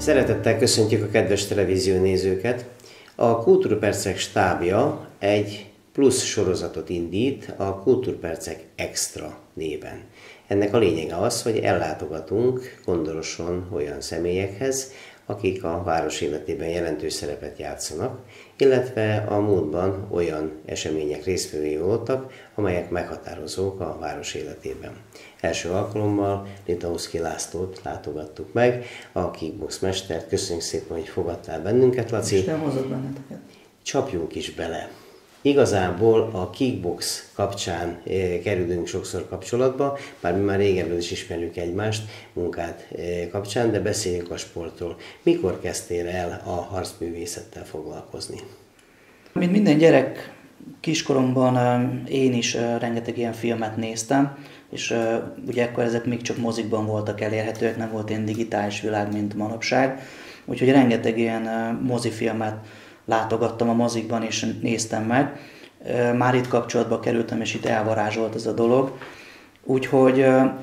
Szeretettel köszöntjük a kedves televíziónézőket. A Kultúrpercek stábja egy plusz sorozatot indít a Kultúrpercek Extra néven. Ennek a lényege az, hogy ellátogatunk Kondoroson olyan személyekhez, akik a város életében jelentős szerepet játszanak, illetve a múltban olyan események résztvevői voltak, amelyek meghatározók a város életében. Első alkalommal Litauszky Lászlót látogattuk meg, a kickbox mestert. Köszönjük szépen, hogy fogadtál bennünket, Laci. Isten hozott benneteket. Csapjunk is bele. Igazából a kickbox kapcsán kerülünk sokszor kapcsolatba, bár mi már régebben is ismerjük egymást munkát kapcsán, de beszéljünk a sportról. Mikor kezdtél el a harcművészettel foglalkozni? Mint minden gyerek, kiskoromban én is rengeteg ilyen filmet néztem, és ugye akkor ezek még csak mozikban voltak elérhetőek, nem volt ilyen digitális világ, mint manapság. Úgyhogy rengeteg ilyen mozifilmet látogattam a mozikban és néztem meg. Már itt kapcsolatba kerültem, és itt elvarázsolt ez a dolog. Úgyhogy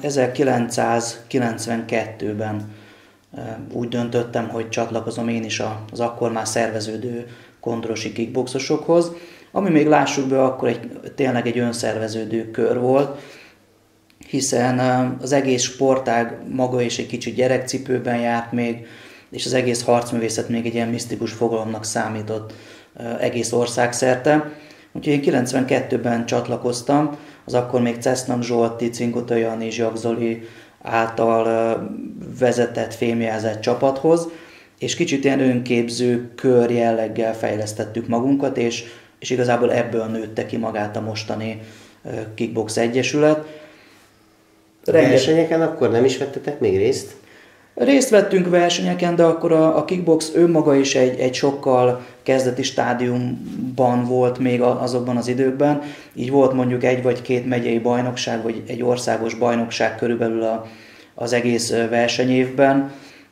1992-ben úgy döntöttem, hogy csatlakozom én is az akkor már szerveződő kondorosi kickboxosokhoz, ami még lássuk be, akkor tényleg egy önszerveződő kör volt, hiszen az egész sportág maga is egy kicsit gyerekcipőben járt még, és az egész harcművészet még egy ilyen misztikus fogalomnak számított egész országszerte. Úgyhogy én 92-ben csatlakoztam, az akkor még Cesznak Zsolti, Cinkota Jani, Zsak Zoli által vezetett, fémjelzett csapathoz, és kicsit ilyen önképző kör jelleggel fejlesztettük magunkat, és igazából ebből nőtte ki magát a mostani Kickbox Egyesület. Versenyeken akkor nem is vettetek még részt? Részt vettünk versenyeken, de akkor a kickbox önmaga is egy sokkal kezdeti stádiumban volt még azokban az időkben. Így volt mondjuk egy vagy két megyei bajnokság, vagy egy országos bajnokság körülbelül az egész versenyévben.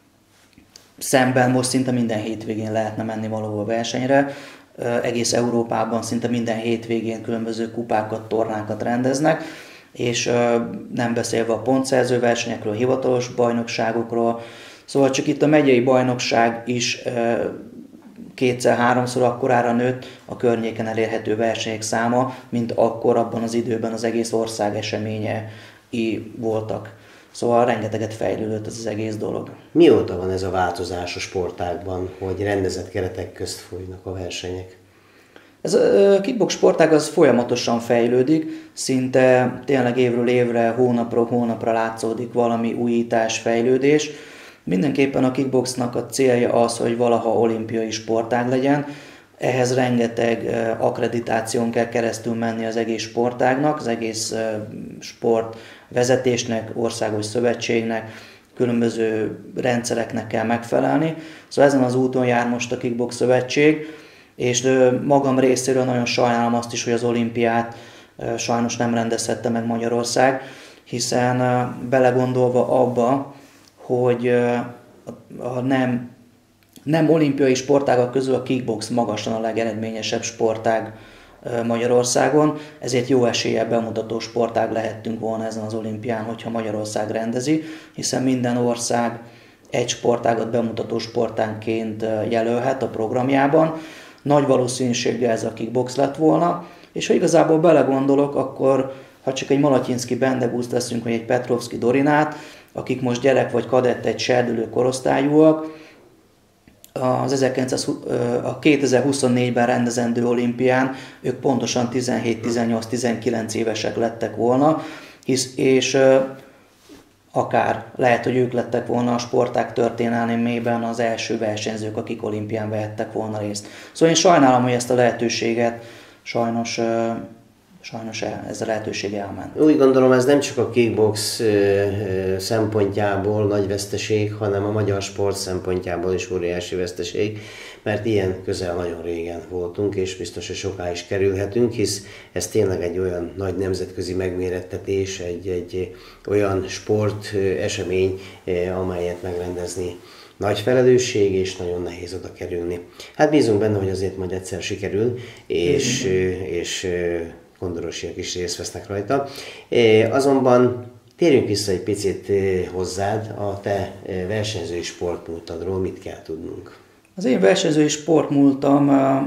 Szemben most szinte minden hétvégén lehetne menni valahol versenyre. Egész Európában szinte minden hétvégén különböző kupákat, tornákat rendeznek, és nem beszélve a pontszerző versenyekről, hivatalos bajnokságokról. Szóval csak itt a megyei bajnokság is kétszer-háromszor akkorára nőtt a környéken elérhető versenyek száma, mint akkor abban az időben az egész ország eseményei voltak. Szóval rengeteget fejlődött ez az egész dolog. Mióta van ez a változás a sportágban, hogy rendezett keretek közt folynak a versenyek? Ez a kickbox sportág az folyamatosan fejlődik, szinte tényleg évről évre, hónapról hónapra látszódik valami újítás, fejlődés. Mindenképpen a kickboxnak a célja az, hogy valaha olimpiai sportág legyen. Ehhez rengeteg akkreditáción kell keresztül menni az egész sportágnak, az egész sportvezetésnek, országos szövetségnek, különböző rendszereknek kell megfelelni. Szóval ezen az úton jár most a Kickbox Szövetség, és magam részéről nagyon sajnálom azt is, hogy az olimpiát sajnos nem rendezhette meg Magyarország, hiszen belegondolva abba, hogy a nem olimpiai sportágak közül a kickbox magasan a legeredményesebb sportág Magyarországon, ezért jó eséllyel bemutató sportág lehettünk volna ezen az olimpián, hogyha Magyarország rendezi, hiszen minden ország egy sportágat bemutató sportánként jelölhet a programjában. Nagy valószínűséggel ez a kickbox lett volna, és ha igazából belegondolok, akkor ha csak egy Malatyinszky Bendegúzt veszünk, vagy egy Petrovszky Dorinát, akik most gyerek vagy kadett, egy serdülő korosztályúak, a 2024-ben rendezendő olimpián ők pontosan 17-18-19 évesek lettek volna, és akár lehet, hogy ők lettek volna a sportág történelmében az első versenyzők, akik olimpián vehettek volna részt. Szóval én sajnálom, hogy ezt a lehetőséget sajnos ez a lehetőség elment. Úgy gondolom, ez nem csak a kickbox szempontjából nagy veszteség, hanem a magyar sport szempontjából is óriási veszteség, mert ilyen közel nagyon régen voltunk, és biztos, hogy soká is kerülhetünk, hisz ez tényleg egy olyan nagy nemzetközi megmérettetés, egy olyan sport esemény, amelyet megrendezni nagy felelősség, és nagyon nehéz oda kerülni. Hát bízunk benne, hogy azért majd egyszer sikerül, és kondorosiak is részt vesznek rajta. Azonban Térjünk vissza egy picit hozzád, a te versenyzői sportmúltadról mit kell tudnunk? Az én versenyzői sportmúltam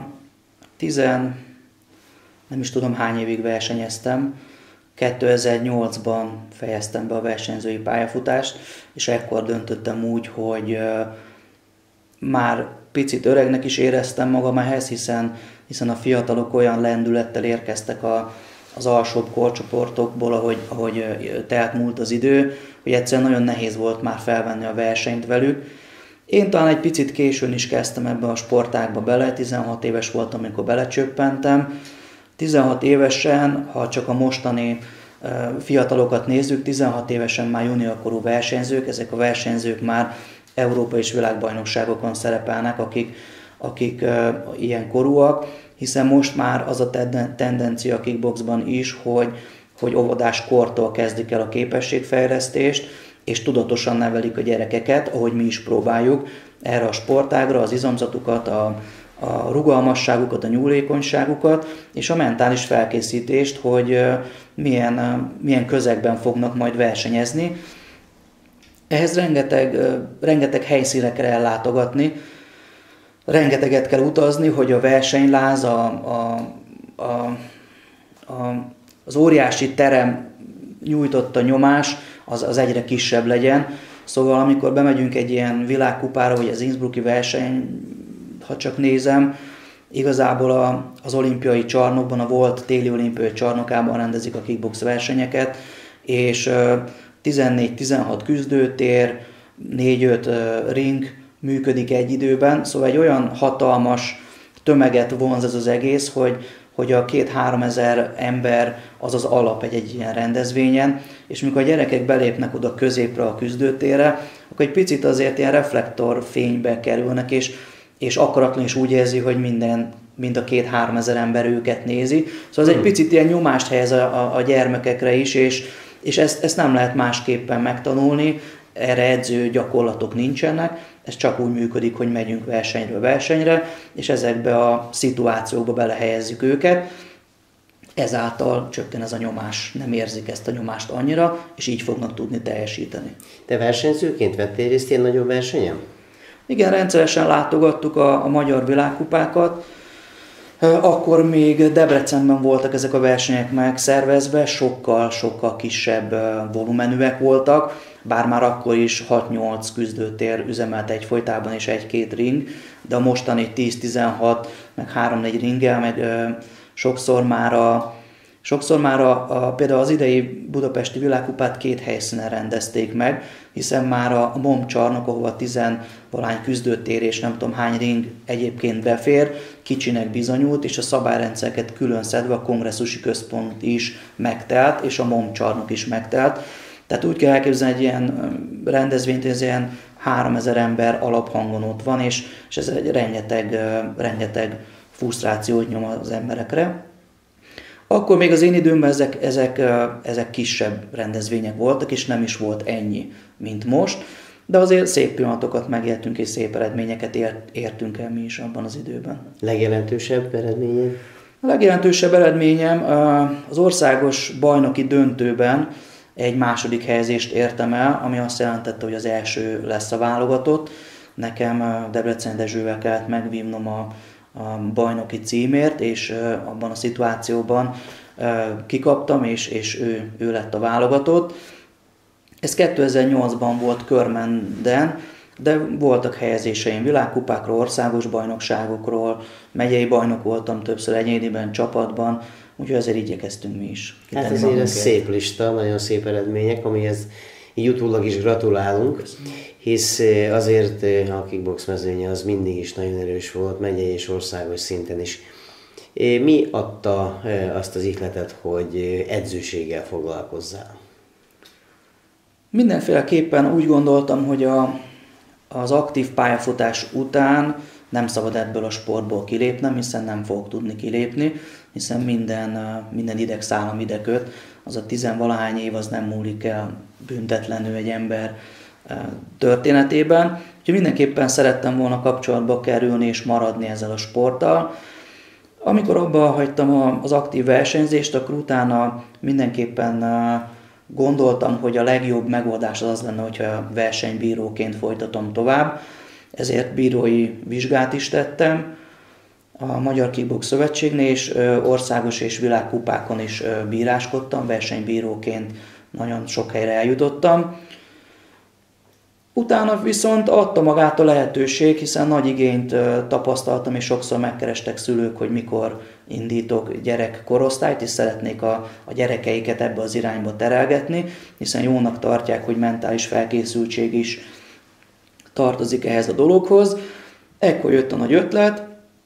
nem is tudom hány évig versenyeztem. 2008-ban fejeztem be a versenyzői pályafutást, és ekkor döntöttem úgy, hogy már picit öregnek is éreztem magam ehhez, hiszen a fiatalok olyan lendülettel érkeztek az alsóbb korcsoportokból, ahogy telt múlt az idő, hogy egyszerűen nagyon nehéz volt már felvenni a versenyt velük. Én talán egy picit későn is kezdtem ebbe a sportágba bele, 16 éves voltam, amikor belecsöppentem. 16 évesen, ha csak a mostani fiatalokat nézzük, 16 évesen már juniorkorú versenyzők, ezek a versenyzők már Európa és világbajnokságokon szerepelnek, akik ilyen korúak, hiszen most már az a tendencia a kickboxban is, hogy óvodás kortól kezdik el a képességfejlesztést, és tudatosan nevelik a gyerekeket, ahogy mi is próbáljuk, erre a sportágra, az izomzatukat, a rugalmasságukat, a nyúlékonyságukat, és a mentális felkészítést, hogy milyen közegben fognak majd versenyezni. Ehhez rengeteg helyszínre kell ellátogatni, rengeteget kell utazni, hogy a versenyláz, az óriási terem nyújtotta nyomás, az egyre kisebb legyen. Szóval amikor bemegyünk egy ilyen világkupára, vagy az Innsbrucki verseny, ha csak nézem, igazából az olimpiai csarnokban, a volt téli olimpiai csarnokában rendezik a kickbox versenyeket, és 14-16 küzdőtér, 4-5 ring működik egy időben, szóval egy olyan hatalmas tömeget vonz ez az egész, hogy a 2-3 ezer ember az alap egy ilyen rendezvényen, és mikor a gyerekek belépnek oda középre a küzdőtérre, akkor egy picit azért ilyen reflektorfénybe kerülnek, és akaratlan is úgy érzi, hogy mind a 2-3 ezer ember őket nézi. Szóval ez egy picit ilyen nyomást helyez a gyermekekre is, és ezt nem lehet másképpen megtanulni, erre edző gyakorlatok nincsenek, ez csak úgy működik, hogy megyünk versenyről versenyre, és ezekbe a szituációkba belehelyezzük őket, ezáltal csökken ez a nyomás, nem érzik ezt a nyomást annyira, és így fognak tudni teljesíteni. Te versenyzőként vettél részt ilyen nagyobb versenyen? Igen, rendszeresen látogattuk a magyar világkupákat. Akkor még Debrecenben voltak ezek a versenyek megszervezve, sokkal kisebb volumenűek voltak, bár már akkor is 6-8 küzdőtér üzemelt egyfolytában és 1-2 ring, de a mostani 10-16, meg 3-4 ringgel, meg sokszor már például az idei budapesti világkupát 2 helyszínen rendezték meg, hiszen már a MOM csarnok, ahova 10-valány küzdőtér és nem tudom hány ring egyébként befér, kicsinek bizonyult, és a szabályrendszereket külön szedve a kongresszusi központ is megtelt, és a MOM csarnok is megtelt. Tehát úgy kell elképzelni egy ilyen rendezvényt, hogy ez ilyen 3000 ember alaphangon ott van, és ez egy rengeteg frusztrációt nyom az emberekre. Akkor még az én időmben ezek kisebb rendezvények voltak, és nem is volt ennyi, mint most, de azért szép pillanatokat megéltünk, és szép eredményeket értünk el mi is abban az időben. Legjelentősebb eredményed? A legjelentősebb eredményem az országos bajnoki döntőben egy második helyezést értem el, ami azt jelentette, hogy az első lesz a válogatott. Nekem Debrecen Dezsővel kellett megvívnom a bajnoki címért, és abban a szituációban kikaptam, és ő lett a válogatott. Ez 2008-ban volt Körmenden, de voltak helyezéseim világkupákról, országos bajnokságokról, megyei bajnok voltam többször egyéniben, csapatban, úgyhogy ezért igyekeztünk mi is. Hát ezért ez szép lista, nagyon szép eredmények, amihez így utólag is gratulálunk, hisz azért a kickbox mezőnye az mindig is nagyon erős volt, megyei és országos szinten is. Mi adta azt az ihletet, hogy edzőséggel foglalkozzál? Mindenféleképpen úgy gondoltam, hogy az aktív pályafutás után nem szabad ebből a sportból kilépnem, hiszen nem fogok tudni kilépni, hiszen minden idegszálam ide köt, az a 10-valahány év az nem múlik el büntetlenül egy ember történetében. Úgyhogy mindenképpen szerettem volna kapcsolatba kerülni és maradni ezzel a sporttal. Amikor abba hagytam az aktív versenyzést, akkor utána mindenképpen Gondoltam, hogy a legjobb megoldás az lenne, hogyha versenybíróként folytatom tovább, ezért bírói vizsgát is tettem a Magyar Kickbox Szövetségnél, és országos és világkupákon is bíráskodtam, versenybíróként nagyon sok helyre eljutottam. Utána viszont adta magát a lehetőség, hiszen nagy igényt tapasztaltam, és sokszor megkerestek szülők, hogy mikor indítok gyerekkorosztályt, és szeretnék a gyerekeiket ebbe az irányba terelgetni, hiszen jónak tartják, hogy mentális felkészültség is tartozik ehhez a dologhoz. Ekkor jött a nagy ötlet,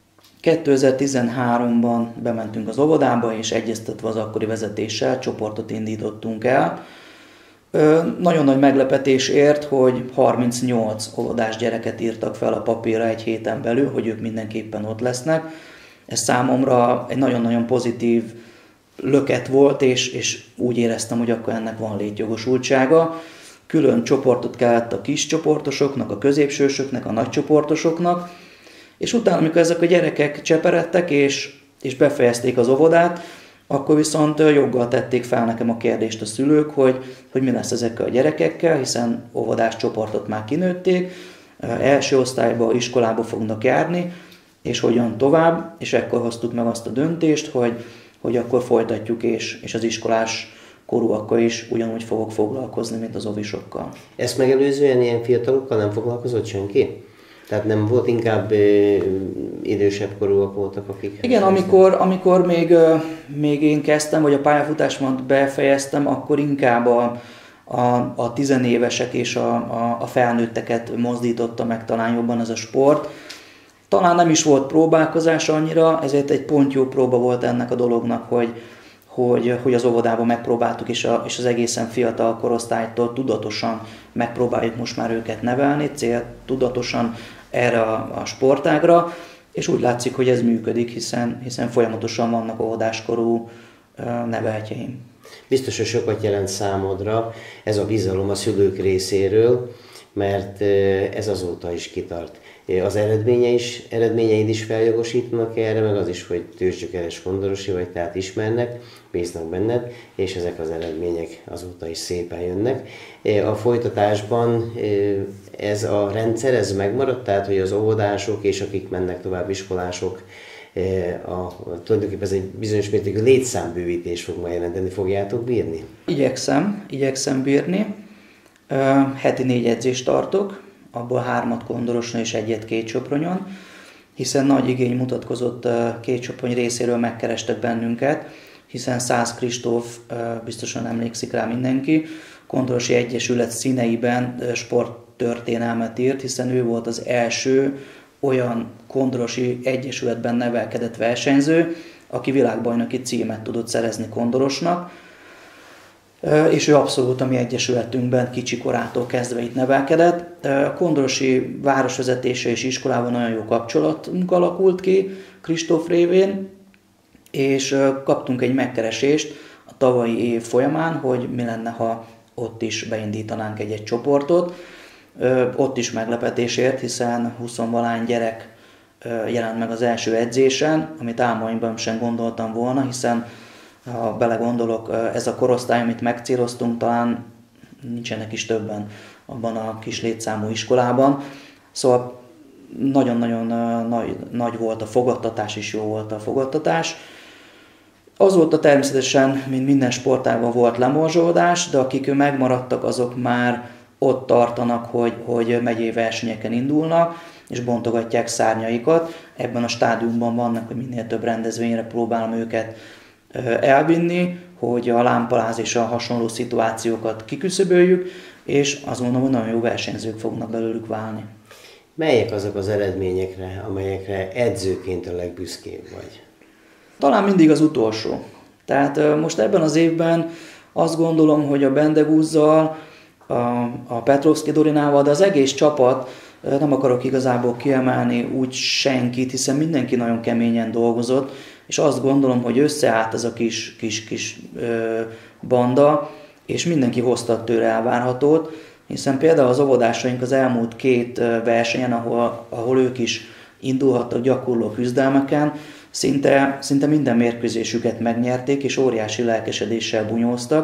2013-ban bementünk az óvodába, és egyeztetve az akkori vezetéssel csoportot indítottunk el. Nagyon nagy meglepetés ért, hogy 38 óvodás gyereket írtak fel a papírra egy héten belül, hogy ők mindenképpen ott lesznek. Ez számomra egy nagyon-nagyon pozitív löket volt, és úgy éreztem, hogy akkor ennek van létjogosultsága. Külön csoportot kellett a kis csoportosoknak, a középsősöknek, a nagy csoportosoknak, és utána, amikor ezek a gyerekek cseperedtek és befejezték az óvodát, akkor viszont joggal tették fel nekem a kérdést a szülők, hogy mi lesz ezekkel a gyerekekkel, hiszen óvodás csoportot már kinőtték, első osztályba, iskolába fognak járni, és hogyan tovább, és ekkor hoztuk meg azt a döntést, hogy akkor folytatjuk, és az iskolás korúakkal is ugyanúgy fogok foglalkozni, mint az ovisokkal. Ezt megelőzően ilyen fiatalokkal nem foglalkozott senki? Tehát nem volt, inkább idősebb korúak voltak, akik... Igen, amikor még én kezdtem, vagy a pályafutásomat befejeztem, akkor inkább a tizenévesek és a felnőtteket mozdította meg talán jobban ez a sport. Talán nem is volt próbálkozás annyira, ezért egy pont jó próba volt ennek a dolognak, hogy az óvodában megpróbáltuk, és az egészen fiatal korosztálytól tudatosan megpróbáljuk most már őket nevelni, tudatosan erre a sportágra, és úgy látszik, hogy ez működik, hiszen folyamatosan vannak óvodáskorú neveltjeim. Biztos, hogy sokat jelent számodra ez a bizalom a szülők részéről, mert ez azóta is kitart. Az eredményeid is feljogosítanak erre, meg az is, hogy tőzsgyökeres kondorosi vagy, tehát ismernek, bíznak benned, és ezek az eredmények azóta is szépen jönnek. A folytatásban ez a rendszer, ez megmaradt, tehát hogy az óvodások és akik mennek tovább iskolások, tulajdonképpen ez egy bizonyos mértékű létszámbővítés fog majd jelenteni, fogjátok bírni? Igyekszem bírni. Heti 4 edzést tartok, abból 3 kondoroson és 1 Kétsopronyon, hiszen nagy igény mutatkozott Kétsoprony részéről, megkerestek bennünket, hiszen Szász Kristóf, biztosan emlékszik rá mindenki, Kondorosi Egyesület színeiben sporttörténelmet írt, hiszen ő volt az első olyan kondorosi egyesületben nevelkedett versenyző, aki világbajnoki címet tudott szerezni kondorosnak, és ő abszolút a mi egyesületünkben kicsi korától kezdve itt nevelkedett. A kondorosi városvezetése és iskolában nagyon jó kapcsolatunk alakult ki Kristóf révén, és kaptunk egy megkeresést a tavalyi év folyamán, hogy mi lenne, ha ott is beindítanánk egy csoportot. Ott is meglepetés ért, hiszen 20-valány gyerek jelent meg az első edzésen, amit álmaimban sem gondoltam volna, hiszen ha belegondolok, ez a korosztály, amit megcéloztunk, talán nincsenek is többen abban a kis létszámú iskolában. Szóval nagyon-nagyon nagy volt a fogadtatás, és jó volt a fogadtatás. Azóta természetesen, mint minden sportágban volt lemorzsolódás, de akik megmaradtak, azok már ott tartanak, hogy megyei versenyeken indulnak, és bontogatják szárnyaikat. Ebben a stádiumban vannak, hogy minél több rendezvényre próbálom őket elvinni, hogy a lámpaláz és a hasonló szituációkat kiküszöböljük, és azt mondom, hogy nagyon jó versenyzők fognak belőlük válni. Melyek azok az eredményekre, amelyekre edzőként a legbüszkébb vagy? Talán mindig az utolsó. Tehát most ebben az évben azt gondolom, hogy a Bendegúzzal, a Petrovszki Dorinával, de az egész csapat, nem akarok igazából kiemelni úgy senkit, hiszen mindenki nagyon keményen dolgozott, és azt gondolom, hogy összeállt ez a kis banda, és mindenki hozta tőle elvárhatót, hiszen például az óvodásaink az elmúlt 2 versenyen, ahol ők is indulhattak gyakorló küzdelmeken, szinte minden mérkőzésüket megnyerték, és óriási lelkesedéssel bunyóztak,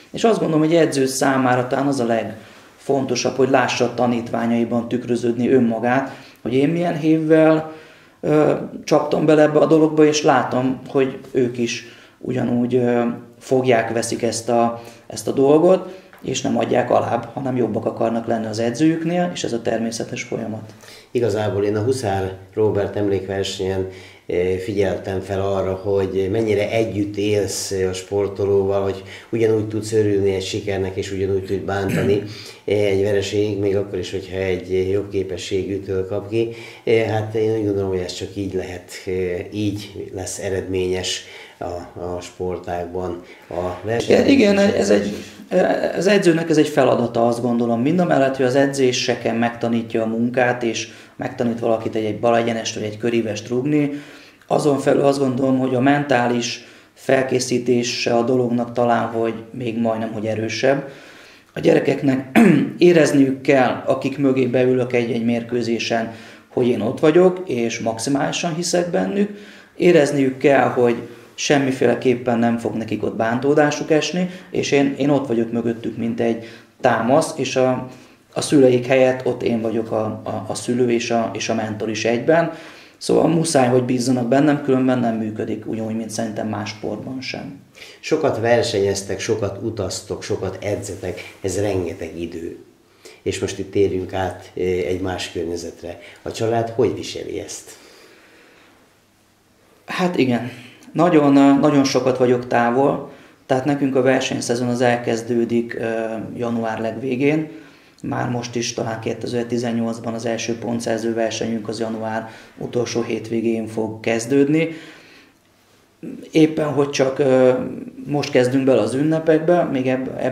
És azt gondolom, hogy edző számára talán az a legfontosabb, hogy lássa a tanítványaiban tükröződni önmagát, hogy én milyen hívvel csaptam bele ebbe a dologba, és látom, hogy ők is ugyanúgy fogják, veszik ezt a dolgot, és nem adják alább, hanem jobbak akarnak lenni az edzőjüknél, és ez a természetes folyamat. Igazából én a Huszár Róbert emlékversenyen figyeltem fel arra, hogy mennyire együtt élsz a sportolóval, hogy ugyanúgy tudsz örülni egy sikernek, és ugyanúgy tudsz bántani egy vereségig, még akkor is, hogyha egy jobb képességűtől kap ki. Hát én úgy gondolom, hogy ez csak így lehet, így lesz eredményes a sportágban a verseny. Igen, az edzőnek ez egy feladata, azt gondolom. Mindamellett, hogy az edzéseken megtanítja a munkát, és megtanít valakit egy balegyenest vagy egy körívest rúgni, azon felül azt gondolom, hogy a mentális felkészítése a dolognak talán, hogy még majdnem, hogy erősebb. A gyerekeknek érezniük kell, akik mögé beülök egy mérkőzésen, hogy én ott vagyok, és maximálisan hiszek bennük. Érezniük kell, hogy semmiféleképpen nem fog nekik ott bántódásuk esni, és én ott vagyok mögöttük, mint egy támasz, és a szüleik helyett ott én vagyok a szülő és a mentor is egyben. Szóval muszáj, hogy bízzanak bennem, különben nem működik, ugyanúgy, mint szerintem más sportban sem. Sokat versenyeztek, sokat utaztok, sokat edzetek, ez rengeteg idő. És most itt térjünk át egy más környezetre. A család hogy viseli ezt? Hát igen, nagyon sokat vagyok távol, tehát nekünk a versenyszezon az elkezdődik január legvégén. Már most is talán 2018-ban az első pontszerző versenyünk az január utolsó hétvégén fog kezdődni. Éppen, hogy csak most kezdünk bele az ünnepekbe, még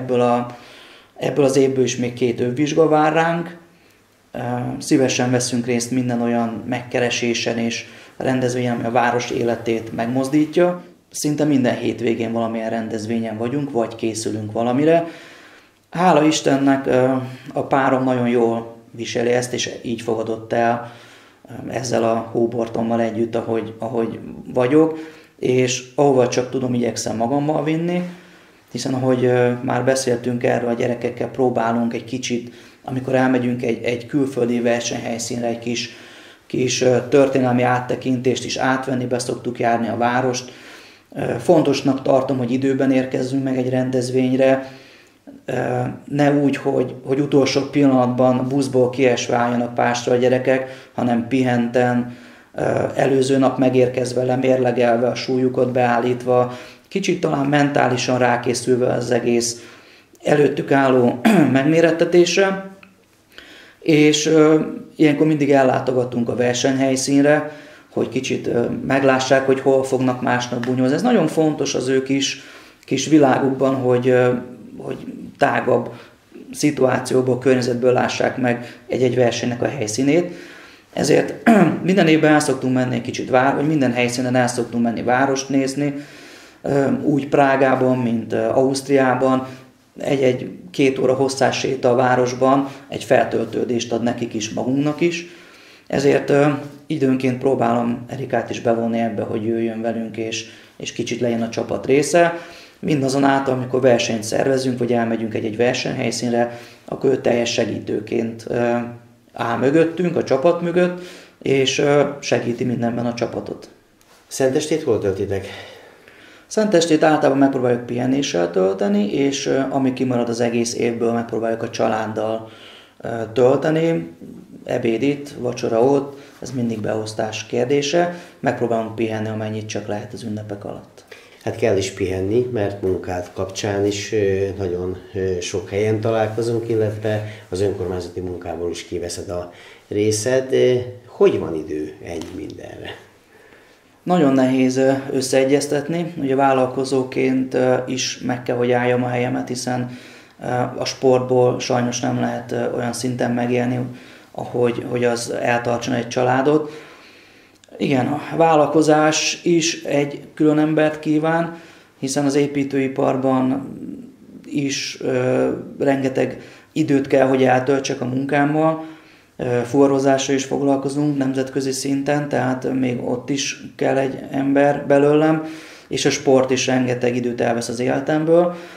ebből az évből is még 2 övvizsga vár ránk. Szívesen veszünk részt minden olyan megkeresésen és rendezvényen, ami a város életét megmozdítja. Szinte minden hétvégén valamilyen rendezvényen vagyunk, vagy készülünk valamire. Hála Istennek a párom nagyon jól viseli ezt, és így fogadott el ezzel a hóbortommal együtt, ahogy vagyok, és ahova csak tudom, igyekszem magammal vinni, hiszen ahogy már beszéltünk erről, a gyerekekkel próbálunk egy kicsit, amikor elmegyünk egy külföldi versenyhelyszínre, egy kis történelmi áttekintést is átvenni, be szoktuk járni a várost. Fontosnak tartom, hogy időben érkezzünk meg egy rendezvényre, ne úgy, hogy utolsó pillanatban buszból kiesve álljanak pástra a gyerekek, hanem pihenten, előző nap megérkezve, lemérlegelve, a súlyukat beállítva, kicsit talán mentálisan rákészülve az egész előttük álló megmérettetésre, és ilyenkor mindig ellátogatunk a versenyhelyszínre, hogy kicsit meglássák, hogy hol fognak másnap bunyózni. Ez nagyon fontos az ő kis világukban, hogy tágabb szituációból, környezetből lássák meg egy versenynek a helyszínét. Ezért minden évben el szoktunk menni egy kicsit vagy minden helyszínen el szoktunk menni várost nézni, úgy Prágában, mint Ausztriában, egy 2 óra hosszás séta a városban egy feltöltődést ad nekik is, magunknak is. Ezért időnként próbálom Erikát is bevonni ebbe, hogy jöjjön velünk, és kicsit legyen a csapat része. Mindazonáltal, amikor versenyt szervezünk, vagy elmegyünk egy versenyhelyszínre, akkor ő teljes segítőként áll mögöttünk, a csapat mögött, és segíti mindenben a csapatot. Szentestét hol töltitek? Szentestét általában megpróbáljuk pihenéssel tölteni, és ami kimarad az egész évből, megpróbáljuk a családdal tölteni. Ebéd itt, vacsora ott, ez mindig beosztás kérdése. Megpróbálunk pihenni, amennyit csak lehet az ünnepek alatt. Hát kell is pihenni, mert munkád kapcsán is nagyon sok helyen találkozunk, illetve az önkormányzati munkából is kiveszed a részed. Hogy van idő ennyi mindenre? Nagyon nehéz összeegyeztetni. Ugye vállalkozóként is meg kell, hogy álljam a helyemet, hiszen a sportból sajnos nem lehet olyan szinten megélni, hogy az eltartson egy családot. Igen, a vállalkozás is egy külön embert kíván, hiszen az építőiparban is rengeteg időt kell, hogy eltöltsek a munkámmal. Fuvarozással is foglalkozunk nemzetközi szinten, tehát még ott is kell egy ember belőlem, és a sport is rengeteg időt elvesz az életemből.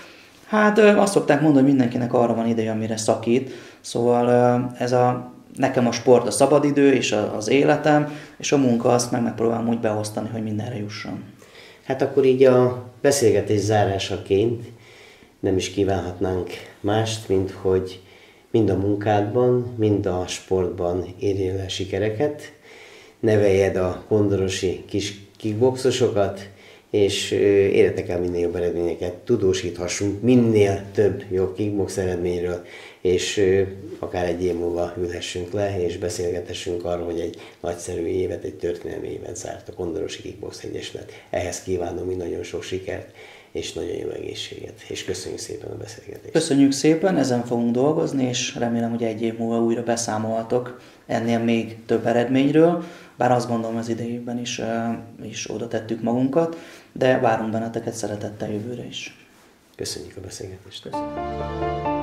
Hát azt szokták mondani, hogy mindenkinek arra van ideje, amire szakít. Szóval nekem a sport a szabadidő és az életem, és a munka azt megpróbálom úgy beosztani, hogy mindenre jusson. Hát akkor így a beszélgetés zárásaként nem is kívánhatnánk mást, mint hogy mind a munkádban, mind a sportban érjél el sikereket, neveljed a kondorosi kis kickboxosokat, és érjetek el minél jobb eredményeket, tudósíthassunk minél több jobb kickbox eredményről, és akár egy év múlva ülhessünk le, és beszélgethessünk arról, hogy egy nagyszerű évet, egy történelmi évet zárt a Kondorosi Kickbox Egyesület. Ehhez kívánom mi nagyon sok sikert, és nagyon jó egészséget. És köszönjük szépen a beszélgetést. Köszönjük szépen, ezen fogunk dolgozni, és remélem, hogy egy év múlva újra beszámolhatok ennél még több eredményről, bár azt gondolom, az idejében is oda tettük magunkat, de várunk benneteket szeretettel jövőre is. Köszönjük a beszélgetést. Köszönjük.